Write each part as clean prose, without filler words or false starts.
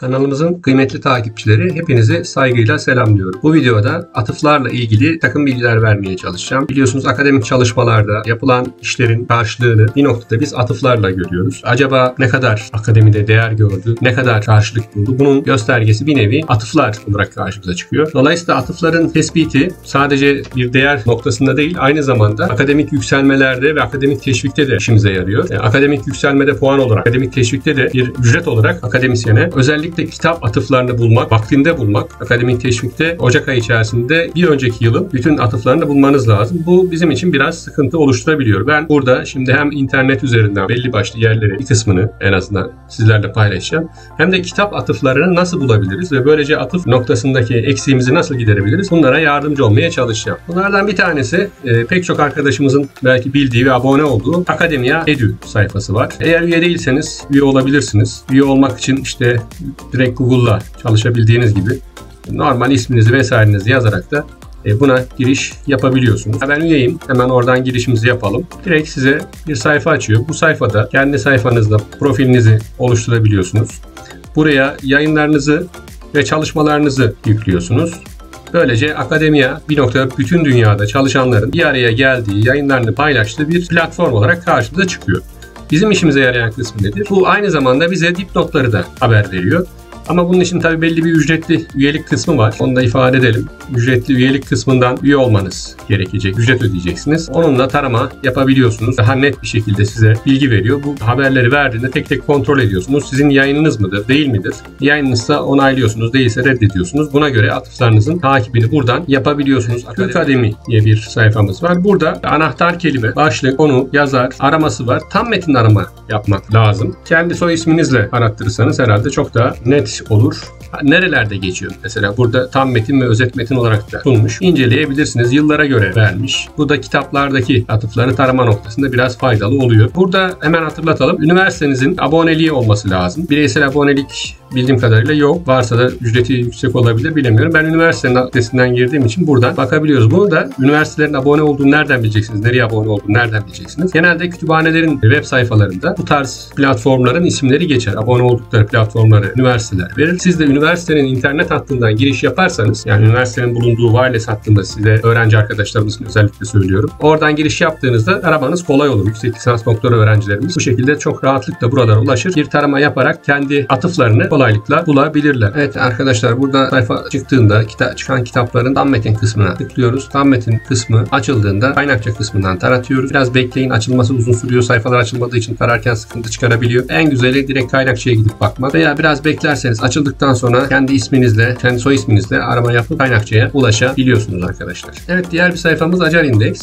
Kanalımızın kıymetli takipçileri, hepinizi saygıyla selamlıyorum. Bu videoda atıflarla ilgili takım bilgiler vermeye çalışacağım. Biliyorsunuz akademik çalışmalarda yapılan işlerin karşılığını bir noktada biz atıflarla görüyoruz. Acaba ne kadar akademide değer gördü, ne kadar karşılık buldu? Bunun göstergesi bir nevi atıflar olarak karşımıza çıkıyor. Dolayısıyla atıfların tespiti sadece bir değer noktasında değil, aynı zamanda akademik yükselmelerde ve akademik teşvikte de işimize yarıyor. Akademik yükselmede puan olarak, akademik teşvikte de bir ücret olarak akademisyene özellikle kitap atıflarını bulmak, vaktinde bulmak, akademik teşvikte Ocak ayı içerisinde bir önceki yılın bütün atıflarını bulmanız lazım. Bu bizim için biraz sıkıntı oluşturabiliyor. Ben burada şimdi hem internet üzerinden belli başlı yerleri bir kısmını en azından sizlerle paylaşacağım. Hem de kitap atıflarını nasıl bulabiliriz ve böylece atıf noktasındaki eksiğimizi nasıl giderebiliriz? Bunlara yardımcı olmaya çalışacağım. Bunlardan bir tanesi pek çok arkadaşımızın belki bildiği ve abone olduğu Akademia Edu sayfası var. Eğer üye değilseniz üye olabilirsiniz. Üye olmak için işte direkt Google'la çalışabildiğiniz gibi normal isminizi vesairenizi yazarak da buna giriş yapabiliyorsunuz. Ben üyeyim. Hemen oradan girişimizi yapalım. Direkt size bir sayfa açıyor. Bu sayfada kendi sayfanızda profilinizi oluşturabiliyorsunuz. Buraya yayınlarınızı ve çalışmalarınızı yüklüyorsunuz. Böylece Akademia bir noktada bütün dünyada çalışanların bir araya geldiği, yayınlarını paylaştığı bir platform olarak karşımıza çıkıyor. Bizim işimize yarayan kısmı nedir? Bu aynı zamanda bize dipnotları da haber veriyor. Ama bunun için tabii belli bir ücretli üyelik kısmı var. Onu da ifade edelim. Ücretli üyelik kısmından üye olmanız gerekecek. Ücret ödeyeceksiniz. Onunla tarama yapabiliyorsunuz. Daha net bir şekilde size bilgi veriyor. Bu haberleri verdiğinde tek tek kontrol ediyorsunuz. Sizin yayınınız mıdır, değil midir? Yayınınızsa onaylıyorsunuz, değilse reddediyorsunuz. Buna göre atıflarınızın takibini buradan yapabiliyorsunuz. Akademi diye bir sayfamız var. Burada anahtar kelime, başlık, konu, yazar, araması var. Tam metin arama yapmak lazım. Kendi soy isminizle arattırırsanız herhalde çok daha net olur. Nerelerde geçiyor? Mesela burada tam metin ve özet metin olarak da sunmuş. İnceleyebilirsiniz. Yıllara göre vermiş. Bu da kitaplardaki atıfları tarama noktasında biraz faydalı oluyor. Burada hemen hatırlatalım. Üniversitenizin aboneliği olması lazım. Bireysel abonelik bildiğim kadarıyla yok. Varsa da ücreti yüksek olabilir, bilemiyorum. Ben üniversitenin adresinden girdiğim için buradan bakabiliyoruz. Bunu da üniversitelerin abone olduğunu nereden bileceksiniz? Nereye abone olduğunu nereden bileceksiniz? Genelde kütüphanelerin web sayfalarında bu tarz platformların isimleri geçer. Abone oldukları platformları üniversiteler verir. Siz de üniversitenin internet hattından giriş yaparsanız, yani üniversitenin bulunduğu wireless hattında size öğrenci arkadaşlarımız için özellikle söylüyorum. Oradan giriş yaptığınızda aramanız kolay olur. Yüksek lisans doktora öğrencilerimiz bu şekilde çok rahatlıkla buralara ulaşır. Bir tarama yaparak kendi atıflarını kolaylıkla bulabilirler. Evet arkadaşlar, burada sayfa çıktığında çıkan kitapların tam metin kısmına tıklıyoruz. Tam metin kısmı açıldığında kaynakça kısmından taratıyoruz. Biraz bekleyin, açılması uzun sürüyor. Sayfalar açılmadığı için tararken sıkıntı çıkarabiliyor. En güzeli direkt kaynakçaya gidip bakmak. Veya biraz beklerseniz açıldıktan sonra kendi isminizle, kendi soy isminizle arama yapıp kaynakçaya ulaşabiliyorsunuz arkadaşlar. Evet, diğer bir sayfamız Acar Index.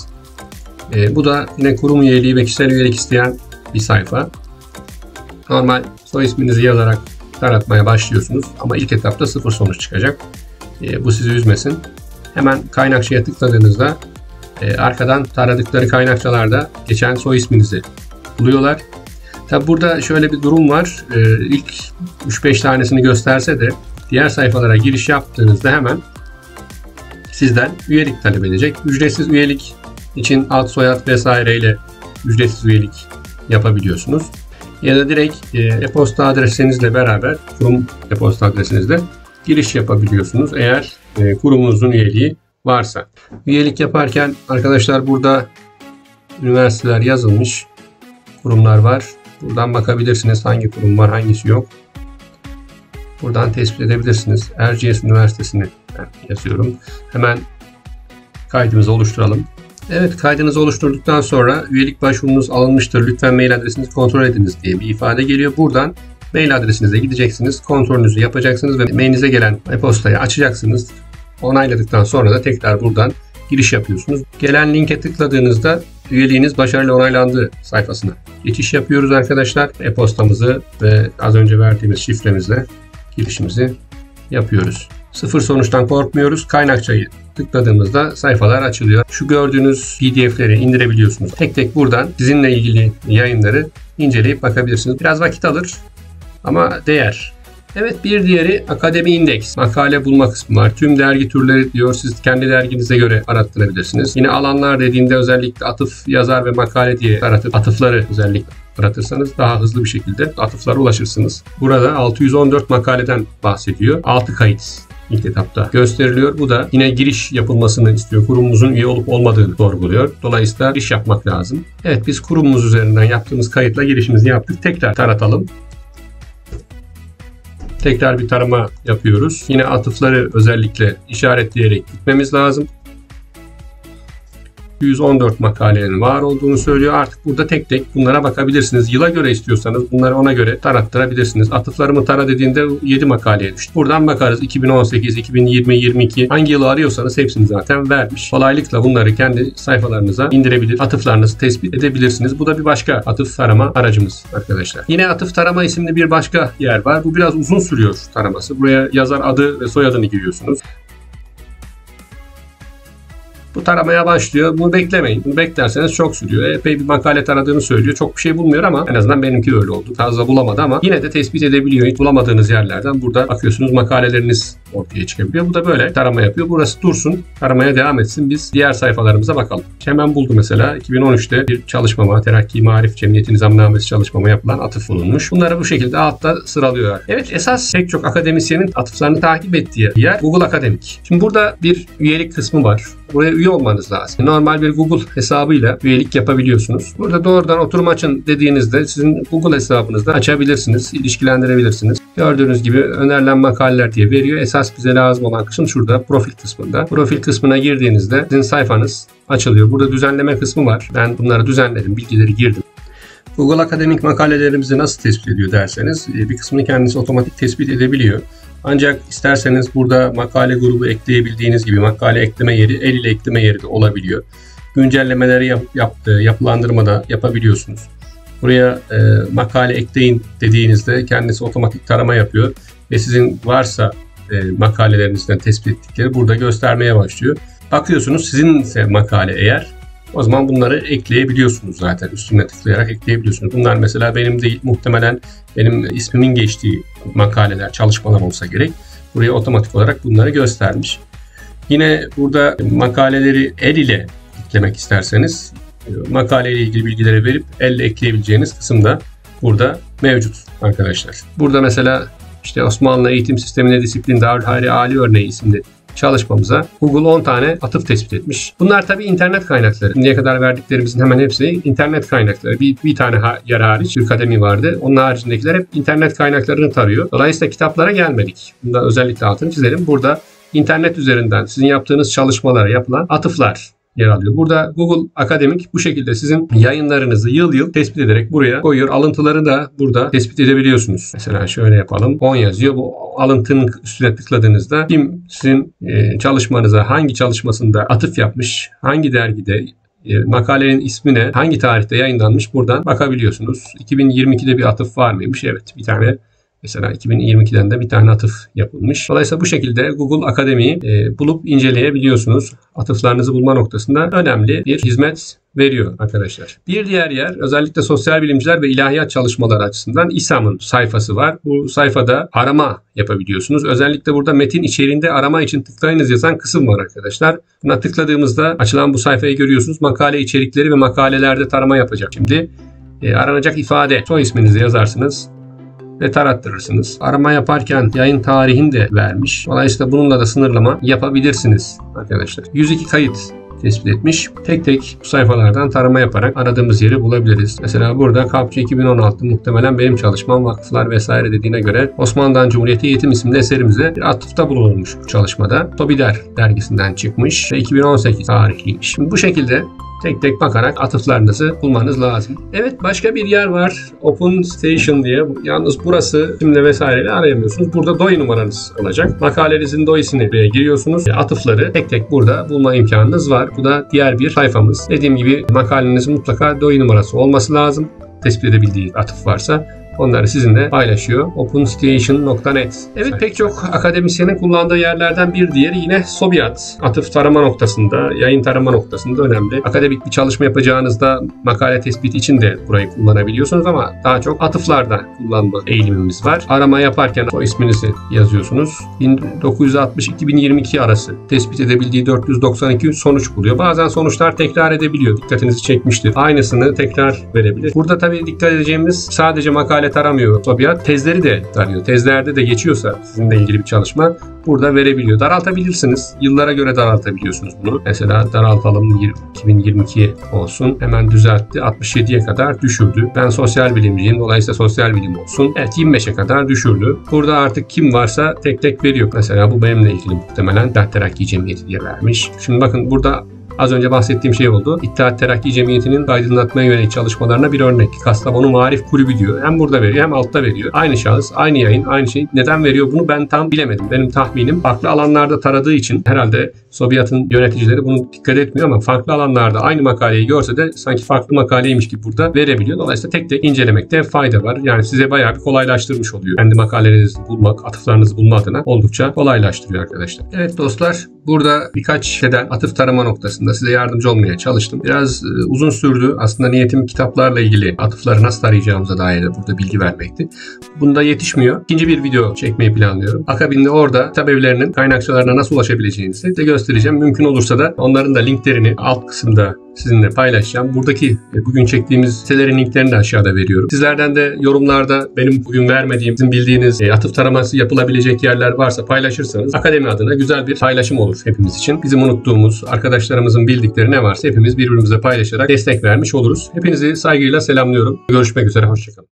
Bu da yine kurum üyeliği ve kişisel üyelik isteyen bir sayfa. Normal soy isminizi yazarak taratmaya başlıyorsunuz ama ilk etapta 0 sonuç çıkacak. Bu sizi üzmesin. Hemen kaynakçaya tıkladığınızda arkadan taradıkları kaynakçalarda geçen soy isminizi buluyorlar. Tabi burada şöyle bir durum var. İlk 3-5 tanesini gösterse de diğer sayfalara giriş yaptığınızda hemen sizden üyelik talep edecek. Ücretsiz üyelik için ad, soyad vesaireyle ücretsiz üyelik yapabiliyorsunuz. Ya da direkt e-posta adresinizle beraber, kurum e-posta adresinizle giriş yapabiliyorsunuz eğer kurumunuzun üyeliği varsa. Üyelik yaparken arkadaşlar burada üniversiteler yazılmış, kurumlar var. Buradan bakabilirsiniz hangi kurum var, hangisi yok. Buradan tespit edebilirsiniz. Erciyes Üniversitesi'ni yazıyorum. Hemen kaydımızı oluşturalım. Evet, kaydınızı oluşturduktan sonra üyelik başvurunuz alınmıştır, lütfen mail adresinizi kontrol ediniz diye bir ifade geliyor. Buradan mail adresinize gideceksiniz, kontrolünüzü yapacaksınız ve mailinize gelen e-postayı açacaksınız. Onayladıktan sonra da tekrar buradan giriş yapıyorsunuz. Gelen linke tıkladığınızda üyeliğiniz başarılı onaylandı sayfasına geçiş yapıyoruz arkadaşlar. E-postamızı ve az önce verdiğimiz şifremizle girişimizi yapıyoruz. 0 sonuçtan korkmuyoruz. Kaynakçayı tıkladığımızda sayfalar açılıyor. Şu gördüğünüz PDF'leri indirebiliyorsunuz. Tek tek buradan sizinle ilgili yayınları inceleyip bakabilirsiniz. Biraz vakit alır ama değer. Evet, bir diğeri Akademi Index. Makale bulma kısmı var. Tüm dergi türleri diyor. Siz kendi derginize göre arattırabilirsiniz. Yine alanlar dediğinde özellikle atıf, yazar ve makale diye aratıp atıfları özellikle aratırsanız daha hızlı bir şekilde atıflara ulaşırsınız. Burada 614 makaleden bahsediyor. 6 kayıt ilk etapta gösteriliyor. Bu da yine giriş yapılmasını istiyor. Kurumumuzun üye olup olmadığını sorguluyor. Dolayısıyla giriş yapmak lazım. Evet, biz kurumumuz üzerinden yaptığımız kayıtla girişimizi yaptık. Tekrar taratalım. Tekrar bir tarama yapıyoruz. Yine atıfları özellikle işaretleyerek gitmemiz lazım. 114 makalenin var olduğunu söylüyor. Artık burada tek tek bunlara bakabilirsiniz. Yıla göre istiyorsanız bunları ona göre tarattırabilirsiniz. Atıflarımı tara dediğinde 7 makaleye düştü. Buradan bakarız 2018, 2020, 22 hangi yılı arıyorsanız hepsini zaten vermiş. Kolaylıkla bunları kendi sayfalarınıza indirebilir. Atıflarınızı tespit edebilirsiniz. Bu da bir başka atıf tarama aracımız arkadaşlar. Yine atıf tarama isimli bir başka yer var. Bu biraz uzun sürüyor taraması. Buraya yazar adı ve soyadını giriyorsunuz. Bu taramaya başlıyor. Bunu beklemeyin. Bunu beklerseniz çok sürüyor. Epey bir makale taradığını söylüyor. Çok bir şey bulmuyor ama en azından benimki öyle oldu. Fazla bulamadı ama yine de tespit edebiliyor. Hiç bulamadığınız yerlerden burada bakıyorsunuz makaleleriniz ortaya çıkabiliyor. Bu da böyle tarama yapıyor. Burası dursun. Taramaya devam etsin. Biz diğer sayfalarımıza bakalım. Hemen buldu mesela. 2013'te bir çalışmama, Terakki Marif Cemiyeti Nizamnamesi çalışmama yapılan atıf bulunmuş. Bunları bu şekilde altta sıralıyor. Evet, esas pek çok akademisyenin atıflarını takip ettiği yer Google Akademik. Şimdi burada bir üyelik kısmı var. Buraya üye olmanız lazım. Normal bir Google hesabıyla üyelik yapabiliyorsunuz. Burada doğrudan oturum açın dediğinizde sizin Google hesabınızda açabilirsiniz, ilişkilendirebilirsiniz. Gördüğünüz gibi önerilen makaleler diye veriyor. Esas bize lazım olan kısım şurada profil kısmında. Profil kısmına girdiğinizde sizin sayfanız açılıyor. Burada düzenleme kısmı var. Ben bunları düzenledim, bilgileri girdim. Google Akademik makalelerimizi nasıl tespit ediyor derseniz bir kısmını kendisi otomatik tespit edebiliyor. Ancak isterseniz burada makale grubu ekleyebildiğiniz gibi makale ekleme yeri, el ile ekleme yeri de olabiliyor. Güncellemeleri yapılandırmada yapabiliyorsunuz. Buraya makale ekleyin dediğinizde kendisi otomatik tarama yapıyor ve sizin varsa makalelerinizden tespit ettikleri burada göstermeye başlıyor. Bakıyorsunuz sizinse makale eğer, o zaman bunları ekleyebiliyorsunuz zaten. Üstüne tıklayarak ekleyebiliyorsunuz. Bunlar mesela benim değil, muhtemelen benim ismimin geçtiği makaleler, çalışmalar olsa gerek. Buraya otomatik olarak bunları göstermiş. Yine burada makaleleri el ile eklemek isterseniz makaleyle ilgili bilgileri verip elle ekleyebileceğiniz kısım da burada mevcut arkadaşlar. Burada mesela işte Osmanlı Eğitim Sistemine Disiplin Darülhayri Ali Örneği isimli çalışmamıza Google 10 tane atıf tespit etmiş. Bunlar tabii internet kaynakları. Şimdiye kadar verdiklerimizin hemen hepsi internet kaynakları. Bir tane yer hariç bir akademi vardı. Onun haricindekiler hep internet kaynaklarını tarıyor. Dolayısıyla kitaplara gelmedik. Bunda özellikle altını çizelim. Burada internet üzerinden sizin yaptığınız çalışmalara yapılan atıflar yer alıyor. Burada Google Akademik bu şekilde sizin yayınlarınızı yıl yıl tespit ederek buraya koyuyor. Alıntıları da burada tespit edebiliyorsunuz. Mesela şöyle yapalım. 10 yazıyor. Bu alıntının üstüne tıkladığınızda kim sizin çalışmanıza hangi çalışmasında atıf yapmış, hangi dergide, makalenin ismine hangi tarihte yayınlanmış buradan bakabiliyorsunuz. 2022'de bir atıf var mıymış? Evet, bir tane. Mesela 2022'den de bir tane atıf yapılmış. Dolayısıyla bu şekilde Google Akademi'yi bulup inceleyebiliyorsunuz. Atıflarınızı bulma noktasında önemli bir hizmet veriyor arkadaşlar. Bir diğer yer özellikle sosyal bilimciler ve ilahiyat çalışmaları açısından İSAM'ın sayfası var. Bu sayfada arama yapabiliyorsunuz. Özellikle burada metin içeriğinde arama için tıklayınız yazan kısım var arkadaşlar. Buna tıkladığımızda açılan bu sayfayı görüyorsunuz. Makale içerikleri ve makalelerde tarama yapacak. Şimdi aranacak ifade, soy isminizi yazarsınız ve tarattırırsınız. Arama yaparken yayın tarihini de vermiş. Dolayısıyla bununla da sınırlama yapabilirsiniz arkadaşlar. 102 kayıt tespit etmiş. Tek tek bu sayfalardan tarama yaparak aradığımız yeri bulabiliriz. Mesela burada Kapçı 2016 muhtemelen benim çalışmam, vakıflar vesaire dediğine göre Osmanlı'dan Cumhuriyeti Eğitim isimli eserimize bir atıfta bulunmuş bu çalışmada. Tobider dergisinden çıkmış ve 2018 tarihliymiş. Şimdi bu şekilde tek tek bakarak atıflarınızı bulmanız lazım. Evet, başka bir yer var. Open Station diye. Yalnız burası isimle vesaireyle arayamıyorsunuz. Burada DOI numaranız olacak. Makalenizin DOI'sini buraya giriyorsunuz. Atıfları tek tek burada bulma imkanınız var. Bu da diğer bir sayfamız. Dediğim gibi makalenizin mutlaka DOI numarası olması lazım. Tespit edebildiği atıf varsa. onları sizinle paylaşıyor. OpenStation.net. Evet, pek çok akademisyenin kullandığı yerlerden bir diğeri yine Sobiat. Atıf tarama noktasında, yayın tarama noktasında önemli. Akademik bir çalışma yapacağınızda makale tespiti için de burayı kullanabiliyorsunuz ama daha çok atıflarda kullanma eğilimimiz var. Arama yaparken o isminizi yazıyorsunuz. 1960-2022 arası tespit edebildiği 492 sonuç buluyor. Bazen sonuçlar tekrar edebiliyor. Dikkatinizi çekmiştir. Aynısını tekrar verebilir. Burada tabii dikkat edeceğimiz sadece makale taramıyor Sobiat. Tezleri de tarıyor. Tezlerde de geçiyorsa sizinle ilgili bir çalışma burada verebiliyor. Daraltabilirsiniz. Yıllara göre daraltabiliyorsunuz bunu. Mesela daraltalım 2022 olsun. Hemen düzeltti. 67'ye kadar düşürdü. Ben sosyal bilimciyim. Dolayısıyla sosyal bilim olsun. Evet, 25'e kadar düşürdü. Burada artık kim varsa tek tek veriyor. Mesela bu benimle ilgili muhtemelen İttihat Terakki Cemiyeti diye vermiş. Şimdi bakın burada az önce bahsettiğim şey oldu. İttihat Terakki Cemiyeti'nin aydınlatmaya yönelik çalışmalarına bir örnek. Kastamonu Maarif Kulübü diyor. Hem burada veriyor hem altta veriyor. Aynı şahıs, aynı yayın, aynı şey. Neden veriyor bunu ben tam bilemedim. Benim tahminim farklı alanlarda taradığı için herhalde Sobiat'ın yöneticileri bunu dikkat etmiyor ama farklı alanlarda aynı makaleyi görse de sanki farklı makaleymiş gibi burada verebiliyor. Dolayısıyla tek tek incelemekte fayda var. Yani size bayağı bir kolaylaştırmış oluyor. Kendi makalelerinizi bulmak, atıflarınızı bulma adına oldukça kolaylaştırıyor arkadaşlar. Evet dostlar, burada birkaç şeyden atıf tarama noktasında size yardımcı olmaya çalıştım. Biraz uzun sürdü. Aslında niyetim kitaplarla ilgili atıfları nasıl tarayacağımıza dair de burada bilgi vermekti. Bunda yetişmiyor. İkinci bir video çekmeyi planlıyorum. Akabinde orada kitap evlerinin kaynakçalarına nasıl ulaşabileceğinizi de göstereceğim. Mümkün olursa da onların da linklerini alt kısımda sizinle paylaşacağım. Buradaki bugün çektiğimiz sitelerin linklerini de aşağıda veriyorum. Sizlerden de yorumlarda benim bugün vermediğim, sizin bildiğiniz atıf taraması yapılabilecek yerler varsa paylaşırsanız akademi adına güzel bir paylaşım olur hepimiz için. Bizim unuttuğumuz, arkadaşlarımızın bildikleri ne varsa hepimiz birbirimize paylaşarak destek vermiş oluruz. Hepinizi saygıyla selamlıyorum. Görüşmek üzere, hoşçakalın.